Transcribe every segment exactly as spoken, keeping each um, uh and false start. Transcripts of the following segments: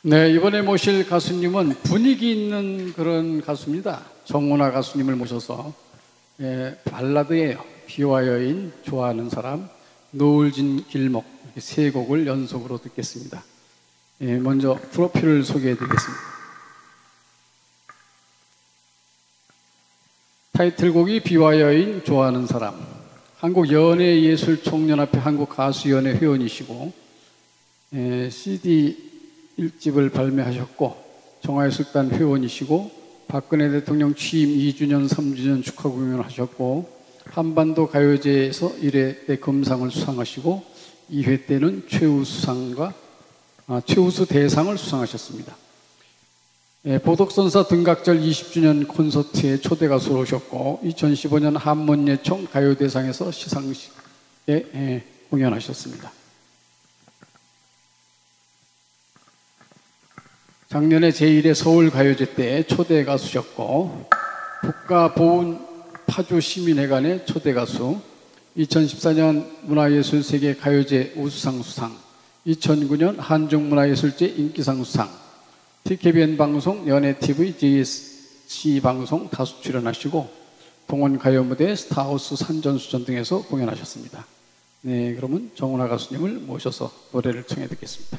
네, 이번에 모실 가수님은 분위기 있는 그런 가수입니다. 정훈아 가수님을 모셔서 예, 발라드예요. 비와 여인, 좋아하는 사람, 노을진 길목 이렇게 세 곡을 연속으로 듣겠습니다. 예, 먼저 프로필을 소개해 드리겠습니다. 타이틀곡이 비와 여인, 좋아하는 사람. 한국연예예술총연합회 한국가수연회 회원이시고 예, 씨디 일 집을 발매하셨고 정화예술단 회원이시고 박근혜 대통령 취임 이 주년 삼 주년 축하 공연을 하셨고 한반도 가요제에서 일 회 때 금상을 수상하시고 이 회 때는 최우수상과 아, 최우수 대상을 수상하셨습니다. 예, 보덕선사 등각절 이십 주년 콘서트에 초대 가수로 오셨고 이천십오 년 한문예총 가요대상에서 시상식에 예, 공연하셨습니다. 작년에 제일 회 서울가요제 때 초대 가수셨고 국가보훈 파주시민회관의 초대 가수, 이천십사 년 문화예술세계 가요제 우수상 수상, 이천구 년 한중문화예술제 인기상 수상, 티케이비엔 방송, 연예티비, 지에스씨 방송 다수 출연하시고 동원가요무대, 스타하우스 산전수전 등에서 공연하셨습니다. 네, 그러면 정훈아 가수님을 모셔서 노래를 청해 듣겠습니다.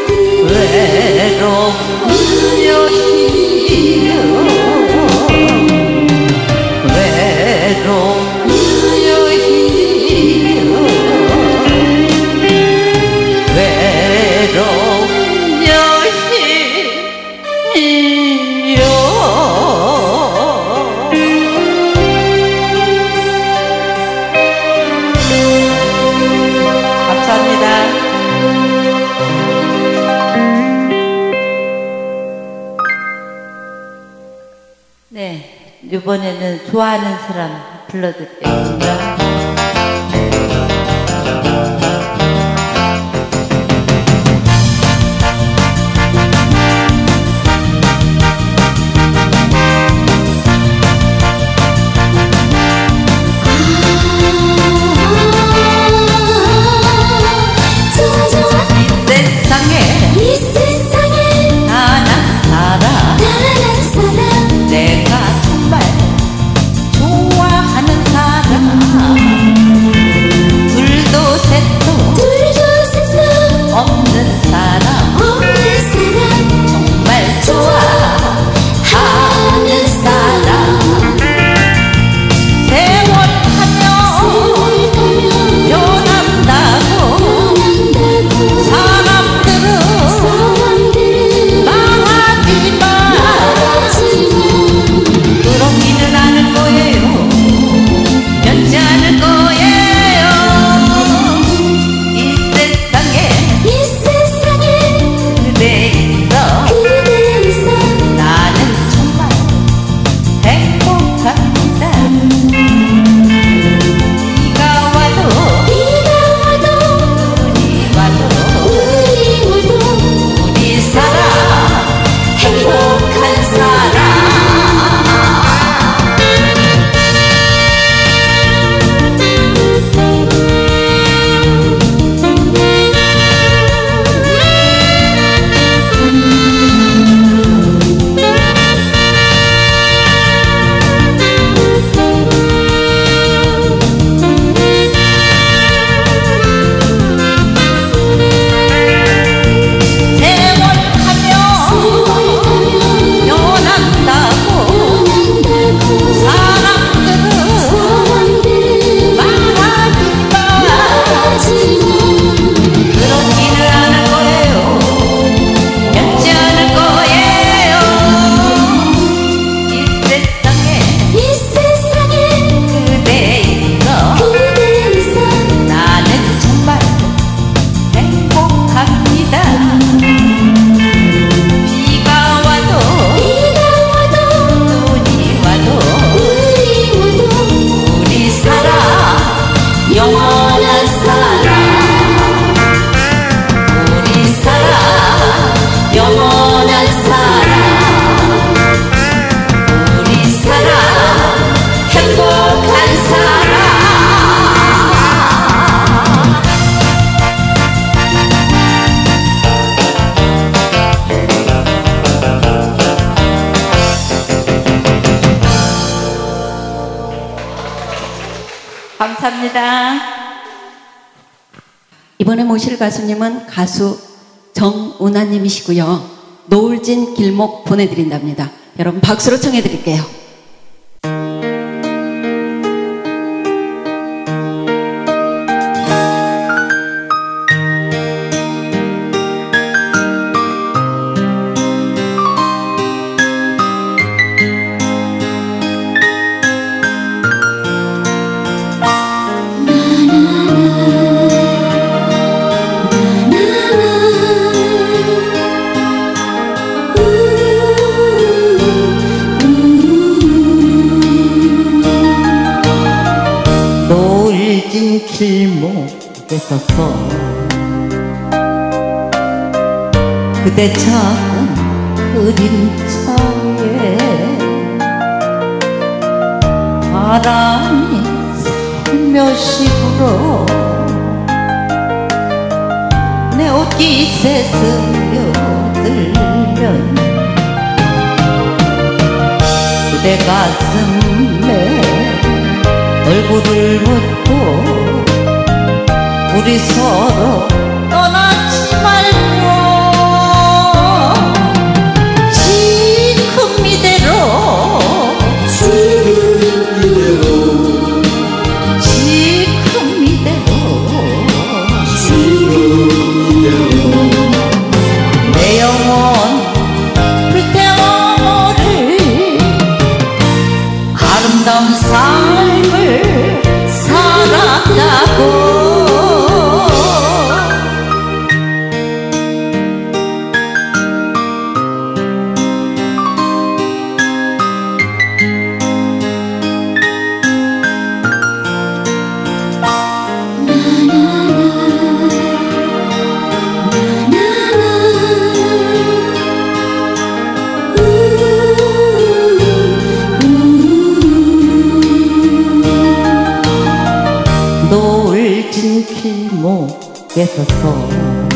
외로운 여신이여 네, 이번에는 좋아하는 사람 불러드리겠습니다. 감사합니다. 이번에 모실 가수님은 가수 정운하님이시고요. 노을진 길목 보내드린답니다. 여러분 박수로 청해드릴게요. 길목에 서서 그대 작은 그림자에 바람이 살며시 불어 내 옷깃에 스며들면 그대 가슴에 얼굴을 묻고 우리 서로 떠나지 말고 지금 이대로 지금 이대로 지금 이대로 지금 이대로 내 영혼 불태워버릴 아름다운 삶을 살았다고 서서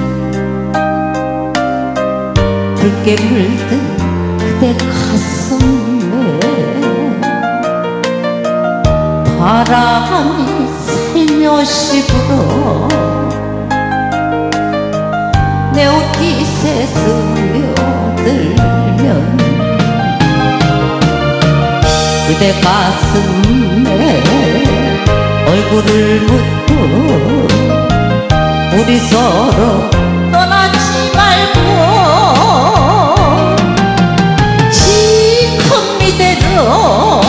붉게 물든 그대 가슴에 바람이 살며시 불어 내 옷깃에 스며들면 그대 가슴에 얼굴을 묻고 우리 서로 떠나지 말고 지금 이대로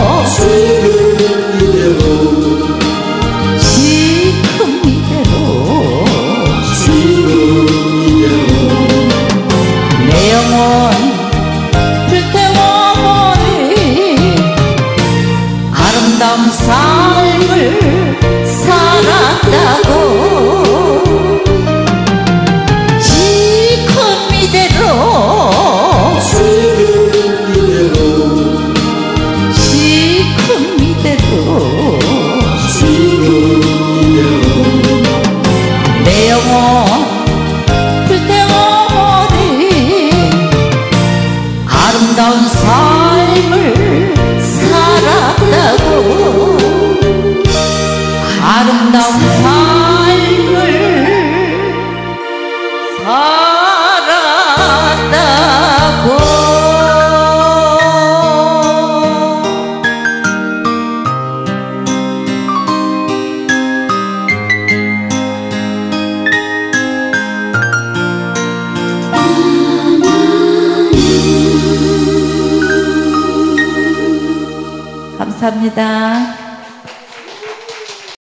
지금 이대로 내 영혼 불태워버린 아름다운 삶을 살았다고 지금 이대로 지금 이대로 내 영혼 불태워버린 아름다운 삶을 살았다고 아름다운 삶을 살았다고 감사합니다.